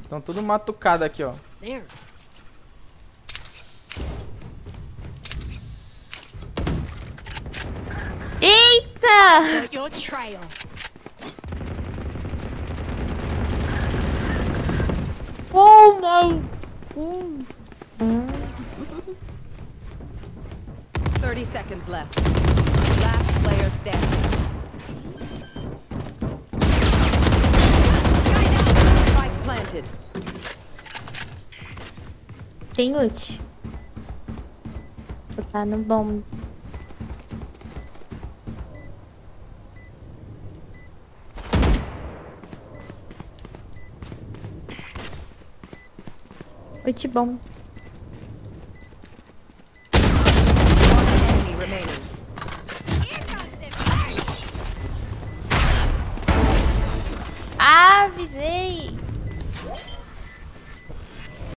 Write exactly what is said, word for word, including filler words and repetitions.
Estão tudo matucado aqui, ó. There. Eita! Got your trail. Oh my... Hum. thirty seconds left. Last player standing. Spike planted. Tem ult. Vou botar no bomb. Ult bom.